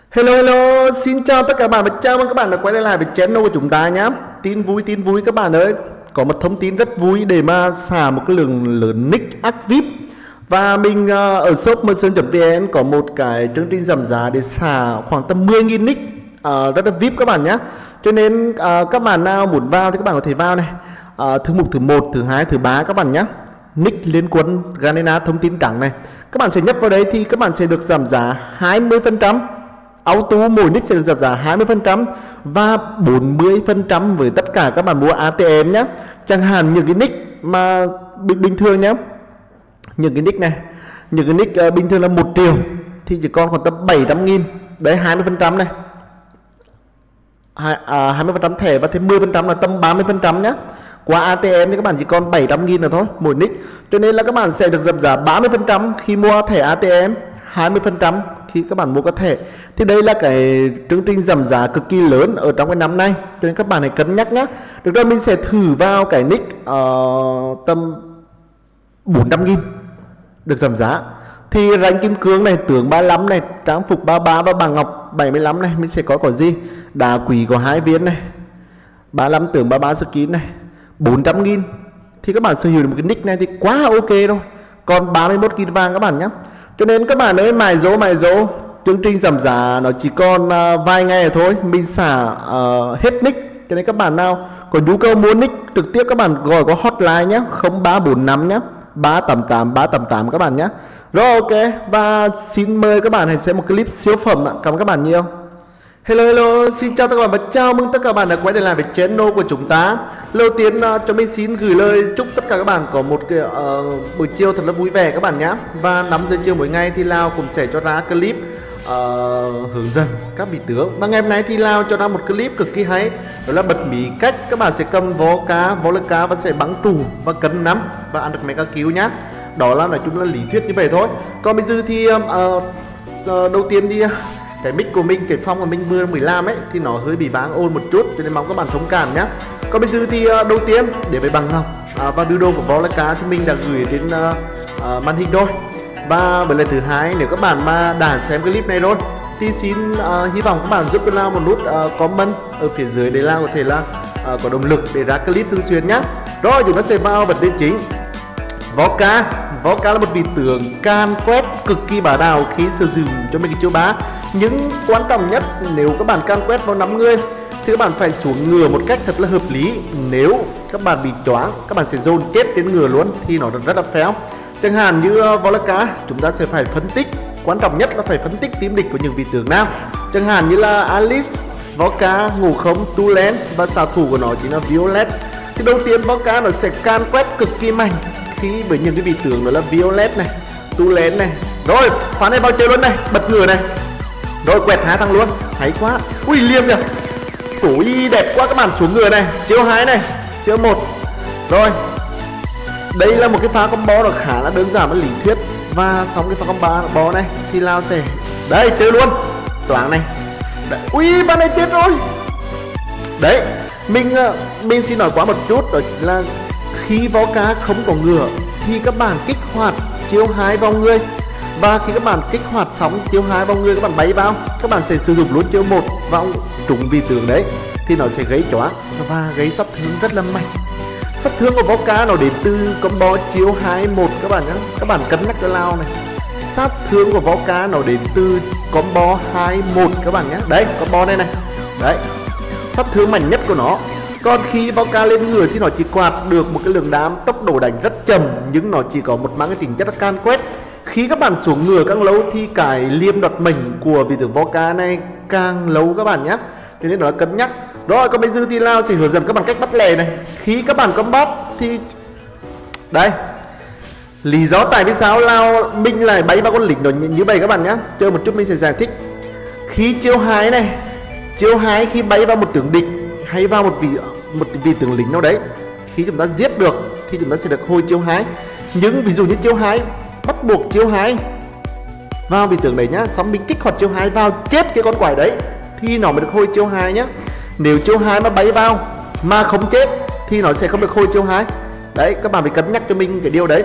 Hello hello, xin chào tất cả các bạn và chào mừng các bạn đã quay lại với channel của chúng ta nhé. Tin vui các bạn ơi. Có một thông tin rất vui để mà xả một cái lượng lớn nick ác VIP. Và mình ở shop merchant.vn có một cái chương trình giảm giá để xả khoảng tầm 10.000 nick rất là VIP các bạn nhé. Cho nên các bạn nào muốn vào thì các bạn có thể vào này. Thứ mục thứ 1, thứ 2, thứ 3 các bạn nhé. Nick Liên Quân Garena thông tin trắng này. Các bạn sẽ nhấp vào đấy thì các bạn sẽ được giảm giá 20%. Auto mỗi nick sẽ được giảm giá 20% và 40% với tất cả các bạn mua ATM nhé. Chẳng hạn những cái nick mà bình thường nhé, những cái nick này, những cái nick bình thường là 1 triệu thì chỉ còn khoảng tầm 700.000. Đấy, 20% này, 20% thẻ và thêm 10% là tầm 30% nhé. Qua ATM thì các bạn chỉ còn 700.000 là thôi mỗi nick. Cho nên là các bạn sẽ được giảm giá 30% khi mua thẻ ATM, 20% khi các bạn mua có thẻ. Thì đây là cái chương trình giảm giá cực kỳ lớn ở trong cái năm nay, cho nên các bạn hãy cân nhắc nhé. Được rồi, mình sẽ thử vào cái nick tầm 400.000 được giảm giá. Thì ranh kim cương này, tướng 35 này, trang phục 33 và bằng ngọc 75 này, mình sẽ có gì? Đá quý có 2 viên này, 35 tướng 33 skin này, 400.000 thì các bạn sở hữu được một cái nick này thì quá ok rồi. Còn 31.000 vàng các bạn nhé. Cho nên các bạn ơi, mài dỗ chương trình giảm giá nó chỉ còn vài ngày thôi, mình xả hết nick. Cho nên các bạn nào có nhu cầu mua nick trực tiếp các bạn gọi có hotline nhé, 0345 nhé, 388 các bạn nhé. Rồi ok, và xin mời các bạn hãy xem một clip siêu phẩm ạ. Cảm ơn các bạn nhiều. Hello hello, xin chào tất cả các bạn và chào mừng tất cả các bạn đã quay trở lại với channel của chúng ta. Đầu tiên cho mình xin gửi lời chúc tất cả các bạn có một cái buổi chiều thật là vui vẻ các bạn nhé. Và 5 giờ chiều mỗi ngày thì Lao cũng sẽ cho ra clip hướng dẫn các vị tướng. Và ngày hôm nay thì Lao cho ra một clip cực kỳ hay, đó là bật mí cách các bạn sẽ cầm vó lực cá và sẽ bắn tù và cân nắm và ăn được mega cứu nhá. Đó là nói chung là lý thuyết như vậy thôi. Còn bây giờ thì đầu tiên đi, cái mic của mình, cái phong của mình vừa mới làm ấy thì nó hơi bị vang ồn một chút, cho nên mong các bạn thông cảm nhé. Còn bây giờ thì đầu tiên để về bằng ngọc và video của vó lá cá thì mình đã gửi đến màn hình rồi. Và với lần thứ hai, nếu các bạn mà đã xem clip này rồi thì xin hy vọng các bạn giúp cho Lao một nút comment ở phía dưới để Lao có thể là có động lực để ra clip thường xuyên nhé. Rồi chúng ta sẽ vào vấn đề chính. Vó cá là một vị tướng can quét cực kỳ bá đạo khi sử dụng cho mình cái chiêu bá. Nhưng quan trọng nhất, nếu các bạn can quét vào 5 người thì các bạn phải xuống ngựa một cách thật là hợp lý. Nếu các bạn bị choáng, các bạn sẽ dồn chết đến ngựa luôn thì nó rất là phéo. Chẳng hạn như vó lá cá, chúng ta sẽ phải phân tích, quan trọng nhất là phải phân tích team địch của những vị tướng nào. Chẳng hạn như là Alice, vó cá, ngủ không, Tulen và xạ thủ của nó chính là Violet. Thì đầu tiên vó cá nó sẽ can quét cực kỳ mạnh khi với những cái vị tướng đó là Violet này, Tulen này. Rồi phán này vào chơi luôn này, bật ngửa này, rồi quẹt 2 thằng luôn, hay quá. Ui liêm kìa, ui đẹp quá. Các bạn xuống ngửa này, chiêu 2 này, chiêu 1. Rồi đây là một cái pha combo nó khá là đơn giản với lý thuyết. Và xong cái pha combo này thì Lao sẽ đây chơi luôn toán này. Đấy. Ui bạn này chết rồi. Đấy, mình xin nói quá một chút, đó là khi vó cá không có ngựa thì các bạn kích hoạt chiêu 2 vào người. Và khi các bạn kích hoạt xong chiêu 2 vào người, các bạn bay vào, các bạn sẽ sử dụng luôn chiêu 1 vào trúng vị tướng đấy thì nó sẽ gây choáng và gây sát thương rất là mạnh. Sát thương của vó cá nó đến từ combo chiêu 2-1 các bạn nhé. Các bạn cân nhắc cho Lao này. Sát thương của vó cá nó đến từ combo 2-1 các bạn nhé. Đấy, combo đây này. Đấy, sát thương mạnh nhất của nó. Còn khi vó cá lên người thì nó chỉ quạt được một cái lượng đám, tốc độ đánh rất chậm, nhưng nó chỉ có một mang cái tính chất là can quét. Khi các bạn xuống ngựa càng lâu thì cái liêm đoạt mệnh của vị tướng vó cá này càng lâu các bạn nhé. Cho nên đó là cân nhắc. Rồi còn bây giờ thì Lao sẽ hướng dẫn các bạn cách bắt lẻ này. Khi các bạn combat thì đây, lý do tại vì sao Lao mình lại bay vào con lính đó như vậy các bạn nhé. Chờ một chút mình sẽ giải thích. Khi chiêu 2 này, chiêu 2 khi bay vào một tướng địch hay vào một vị tướng lính nào đấy, khi chúng ta giết được thì chúng ta sẽ được hồi chiêu 2. Nhưng ví dụ như chiêu 2, bắt buộc chiêu 2 vào vị tướng đấy nhá, xong mình kích hoạt chiêu 2 vào chết cái con quái đấy thì nó mới được hồi chiêu 2 nhá. Nếu chiêu 2 mà bay vào mà không chết thì nó sẽ không được hồi chiêu 2. Đấy, các bạn phải cân nhắc cho mình cái điều đấy.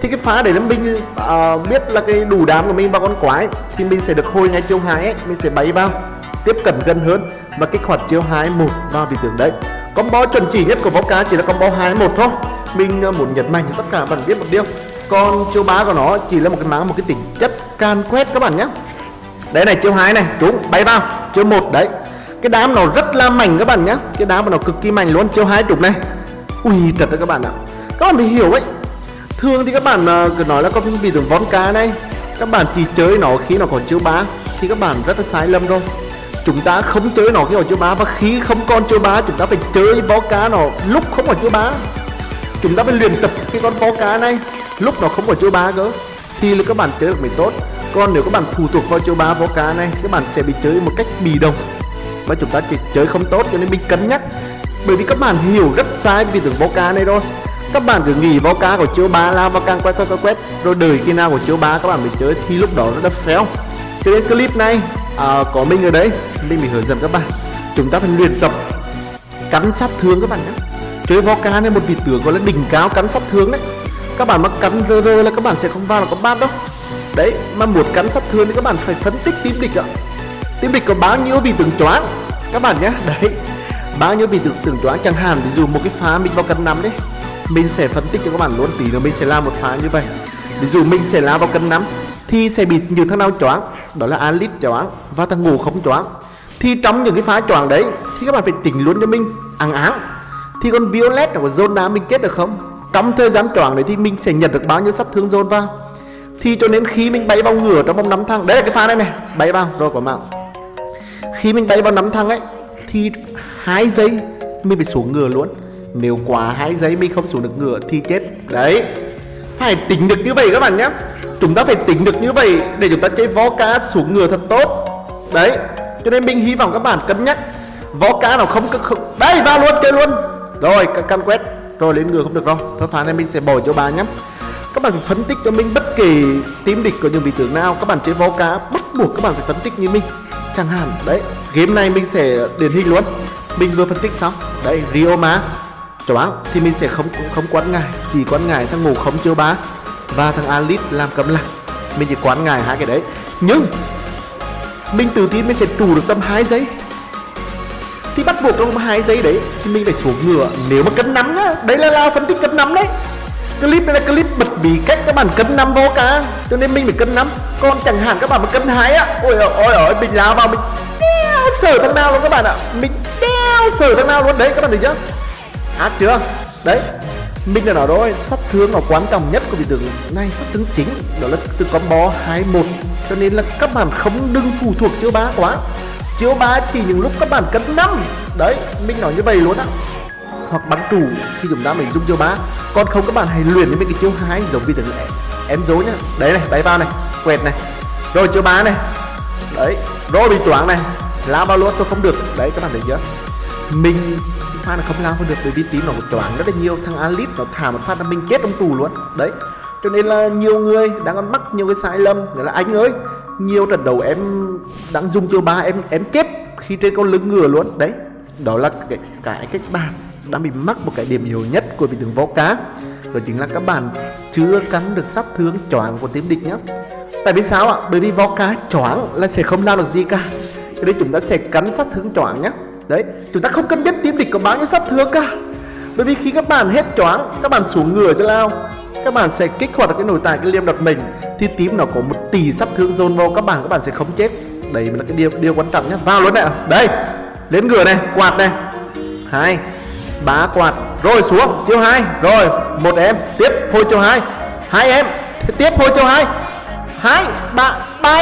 Thì cái phá để mình biết là cái đủ đám của mình vào con quái thì mình sẽ được hồi ngay chiêu 2 ấy, mình sẽ bày vào tiếp cận gần hơn và kích hoạt chiêu 2-1 vào vị tướng đấy. Combo chuẩn chỉ nhất của Voca chỉ là combo 2-1 thôi. Mình muốn nhấn mạnh cho tất cả các bạn biết một điều, còn chiêu 3 của nó chỉ là một cái tính chất can quét các bạn nhé. Đấy này, chiêu 2 này, đúng, bay vào. Chiêu 1 đấy, cái đám nó rất là mạnh các bạn nhé, cái đám của nó cực kỳ mạnh luôn. Chiêu 2 trục này, ui trật đấy các bạn ạ. Các bạn phải hiểu ấy, thường thì các bạn cứ nói là có vị tướng Voca này, các bạn chỉ chơi nó khi nó còn chiêu 3 thì các bạn rất là sai lầm rồi. Chúng ta không chơi nó khi còn chiêu 3, và khi không còn chiêu 3 chúng ta phải chơi Voca nó lúc không còn chiêu 3. Chúng ta phải luyện tập cái con Voca này lúc nó không có chiêu 3 cơ thì là các bạn chơi được mới tốt. Còn nếu các bạn phụ thuộc vào chiêu 3 Voca này, các bạn sẽ bị chơi một cách bị động và chúng ta chỉ chơi không tốt. Cho nên mình cân nhắc, bởi vì các bạn hiểu rất sai vì tưởng Voca này rồi. Các bạn cứ nghĩ Voca của chiêu 3 lao vào càng quét rồi đợi khi nào của chiêu 3 các bạn mới chơi thì lúc đó nó đã fail. Cho nên clip này có mình ở đấy, mình hướng dẫn các bạn chúng ta phải luyện tập cắn sát thương các bạn nhé. Chơi Voca này một vị tướng gọi là đỉnh cao cắn sát thương đấy. Các bạn mà cắn rơ là các bạn sẽ không vào là có bát đâu. Đấy, mà muốn cắn sát thương thì các bạn phải phân tích team địch ạ. Team địch có bao nhiêu vị tướng choáng các bạn nhé. Đấy, bao nhiêu vị tướng choáng, chẳng hạn ví dụ một cái phá mình vào cân 5 đấy, mình sẽ phân tích cho các bạn luôn. Tí nữa mình sẽ làm một phá như vậy. Ví dụ mình sẽ lao vào cân 5 thì sẽ bị nhiều thằng nào choáng, đó là Alit choáng và thằng Ngủ không choáng. Thì trong những cái phá choáng đấy thì các bạn phải tính luôn cho mình áng thì con Violet nó có zone đá mình chết được không. Trong thời gian choáng đấy thì mình sẽ nhận được bao nhiêu sát thương zone vào. Thì cho nên khi mình bay vào ngửa trong vòng 5 thăng, đấy là cái pha này này, bay vào rồi quả mạng. Khi mình bay vào 5 thăng ấy thì 2 giây mình phải xuống ngửa luôn. Nếu quá 2 giây mình không xuống được ngửa thì chết. Đấy, phải tính được như vậy các bạn nhé. Chúng ta phải tính được như vậy để chúng ta chơi Voca xuống ngửa thật tốt. Đấy, cho nên mình hy vọng các bạn cân nhắc. Voca nó không đấy, vào luôn, chơi luôn. Rồi, căn quét, rồi lên ngửa không được đâu. Thôi phá này mình sẽ bỏ cho bà nhé. Các bạn phải phân tích cho mình bất kỳ team địch có những vị tướng nào. Các bạn chơi Voca bắt buộc các bạn phải phân tích như mình. Chẳng hạn, đấy, game này mình sẽ điển hình luôn. Mình vừa phân tích xong. Đấy, Ryoma choáng thì mình sẽ không quán ngại, chỉ quán ngại thằng Ngủ không chiêu 3 và thằng Alit làm cấm lạc. Mình chỉ quán ngại hai cái đấy. Nhưng mình tự tin mình sẽ trụ được tầm 2 giây. Thì bắt buộc trong 2 giây đấy thì mình phải xuống ngựa. Nếu mà cân 5 nhá, đấy là phân tích cân 5 đấy. Clip này là clip bật bí cách các bạn cân 5 Voca, cho nên mình phải cân 5. Còn chẳng hạn các bạn mà cân 2 á, ôi mình lao vào mình đeo sở thằng nào luôn các bạn ạ. Mình đeo sở thằng nào luôn đấy các bạn thấy chưa? Ác chưa? Đấy, mình đã nói rồi, sát thương là quan trọng nhất của vị tướng này, sát thương chính đó là từ combo 2-1. Cho nên là các bạn không đừng phụ thuộc chiêu 3 quá. Chiêu 3 chỉ những lúc các bạn cân 5. Đấy, mình nói như vậy luôn á. Hoặc bắn trụ thì chúng ta mới dùng chiêu 3. Còn không các bạn hãy luyện với mấy cái chiêu 2 giống vị tướng em dối nhá. Đấy này, bay vào này, quẹt này. Rồi chiêu 3 này. Đấy, rồi bị choáng này, lao vào luôn tôi không được. Đấy các bạn thấy chưa? Mình pha là không lao không được bởi vì tím nó choáng rất là nhiều. Thằng Alit nó thả một phát là mình chết trong tù luôn. Đấy, cho nên là nhiều người đang còn mắc nhiều cái sai lầm. Nghĩa là anh ơi, nhiều trận đấu em đang dùng chiêu 3 em chết khi trên con lưng ngựa luôn. Đấy, đó là cái cách bạn đang bị mắc một cái điểm yếu nhất của vị tướng Voca. Đó chính là các bạn chưa cắn được sát thương choáng của team địch nhé. Tại vì sao ạ? Bởi vì Voca choáng là sẽ không làm được gì cả. Cho nên chúng ta sẽ cắn sát thương choáng nhé. Đấy, chúng ta không cần biết team địch có bao nhiêu sát thương cả. Bởi vì khi các bạn hết choáng, các bạn xuống ngửa cho lao, các bạn sẽ kích hoạt được cái nồi tài cái liêm đập mình thì team nó có 1 tỷ sát thương dồn vào các bạn sẽ không chết. Đấy là cái điều quan trọng nhé. Vào luôn này. Đây, lên ngửa này, quạt này. 2 3 quạt, rồi xuống chiêu 2, rồi 1 em tiếp thôi chiêu 2, 2 em tiếp thôi chiêu 2, 2 3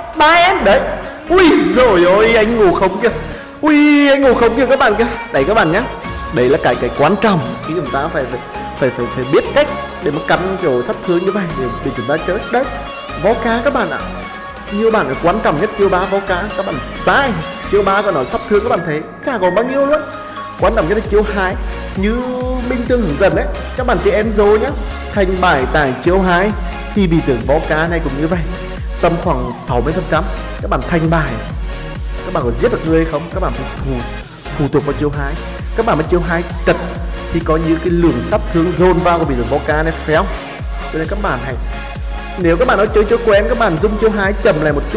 em đấy. Ui rồi ôi, anh Ngủ không kìa. Ui, anh Ngủ không kìa các bạn kìa. Đấy các bạn nhé. Đấy là cái quan trọng khi chúng ta phải biết cách để mà cắn kiểu sát thương như vậy để chúng ta chơi. Đấy, Voca các bạn ạ. Nhiều bạn cái quan trọng nhất chiêu 3 Voca các bạn sai. Chiêu 3 của nó sát thương các bạn thấy chả có bao nhiêu luôn. Quan trọng nhất là chiêu 2 như Minh Tương hướng dẫn đấy. Các bạn chơi Enzo nhé, thành bài tải chiêu 2 thì bị tưởng Voca này cũng như vậy. Tầm khoảng 60% các bạn thành bài. Các bạn có giết được người hay không, các bạn phải phụ thuộc vào chiêu 2. Các bạn mà chiêu 2 trật thì có như cái lượng sát thương dồn vào của bị tưởng Voca này phéo. cho nên các bạn hãy, nếu các bạn nói chơi quen, các bạn zoom chiêu hái chậm lại một chút.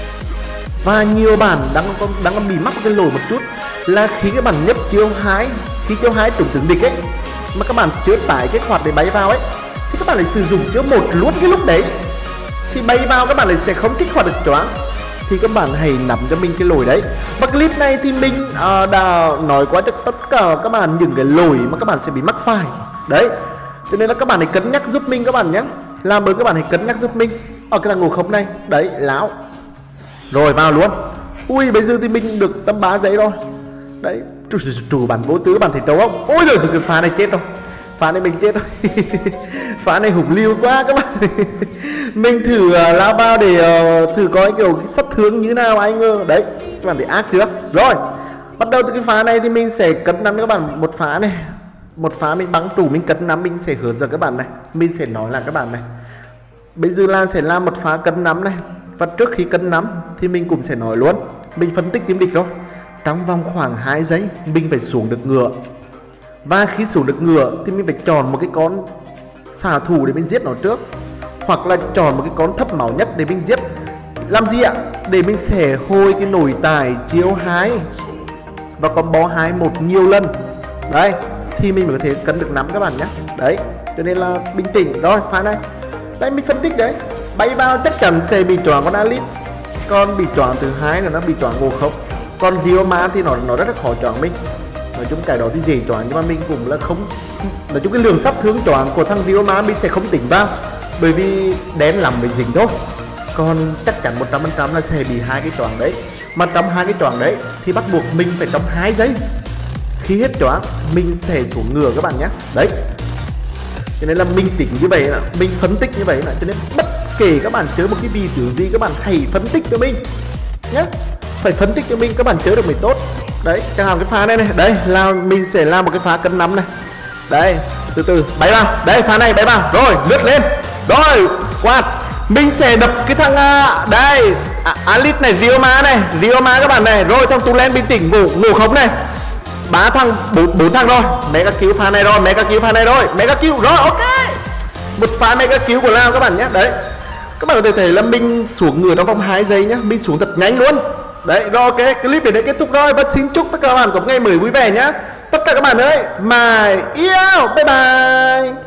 Và nhiều bạn đang bị mắc cái lỗi một chút là khi các bạn nhấp chiêu hái, khi chiêu hái trúng tướng địch ấy mà các bạn chưa tải cái quạt để bay vào ấy, thì các bạn lại sử dụng chiêu một luôn cái lúc đấy thì bay vào các bạn lại sẽ không kích hoạt được choáng. Thì các bạn hãy nắm cho mình cái lỗi đấy. Và clip này thì mình đã nói qua cho tất cả các bạn những cái lỗi mà các bạn sẽ bị mắc phải đấy, cho nên là các bạn hãy cân nhắc giúp mình các bạn nhé. Làm ơn các bạn hãy cân nhắc giúp mình ở cái thằng ngủ không này đấy, láo rồi vào luôn. Ui bây giờ thì mình được tầm 3 giây rồi đấy. Chủ bản vô tứ bạn thấy trâu không? Ôi rồi cái phá này chết rồi, phá này mình chết rồi. Phá này hùng liêu quá các bạn. Mình thử lao bao để thử coi kiểu sát thương như nào, ai ngờ đấy các bạn thấy ác chưa. Rồi bắt đầu từ cái phá này thì mình sẽ cấn nắm các bạn một phá này, một phá mình bắn tủ mình cấn nắm, mình sẽ hướng dẫn các bạn này, mình sẽ nói là các bạn này bây giờ là sẽ làm một phá cấn nắm này. Và trước khi cấn nắm thì mình cũng sẽ nói luôn, mình phân tích team địch rồi. Trong vòng khoảng 2 giây mình phải xuống được ngựa, và khi xuống được ngựa thì mình phải chọn một cái con xạ thủ để mình giết nó trước, hoặc là chọn một cái con thấp máu nhất để mình giết. Làm gì ạ? Để mình sẽ hồi cái nổi tài chiêu hái và combo 2-1 nhiều lần đấy, thì mình mới có thể cân được nắm các bạn nhé. Đấy cho nên là bình tĩnh. Rồi pha này đây mình phân tích đấy, bay vào chắc chắn sẽ bị choáng con Alice, con bị choáng thứ hai là nó bị choáng ngộ không. Còn Rioma thì nó rất là khó choáng mình. Nói chung cái đó thì dễ choáng, nhưng mà mình cũng là không, nói chung cái lượng sát thương choáng của thằng Rioma mình sẽ không tính vào, bởi vì đen lắm mới dính thôi. Còn chắc chắn 100% là sẽ bị hai cái choáng đấy. Mà trong hai cái choáng đấy thì bắt buộc mình phải trong 2 giây khi hết choáng mình sẽ xuống ngựa các bạn nhé. Đấy cho nên là mình tính như vậy là mình phân tích như vậy là, cho nên bất kể các bạn chơi một cái vị tướng gì các bạn hãy phân tích cho mình nhé, phải phân tích cho mình các bạn chơi được mới tốt. Đấy chẳng hạn cái pha này này, đây là mình sẽ làm một cái pha cân nắm này, đây từ từ bay vào, đây pha này bay vào rồi lướt lên rồi quạt, mình sẽ đập cái thằng đây Alice này, Rioma các bạn này, rồi thằng Tulen bình tĩnh ngủ không này, 3 thằng 4 thằng rồi, mega kill pha này rồi, mega kill rồi, ok, một pha mega kill của Lao các bạn nhé. Đấy các bạn có thể thấy là mình xuống ngựa trong vòng 2 giây nhá, mình xuống thật nhanh luôn. Đấy rồi ok, clip đến đây kết thúc rồi, và xin chúc tất cả các bạn có một ngày mới vui vẻ nhá. Tất cả các bạn ơi, mày yêu, bye bye.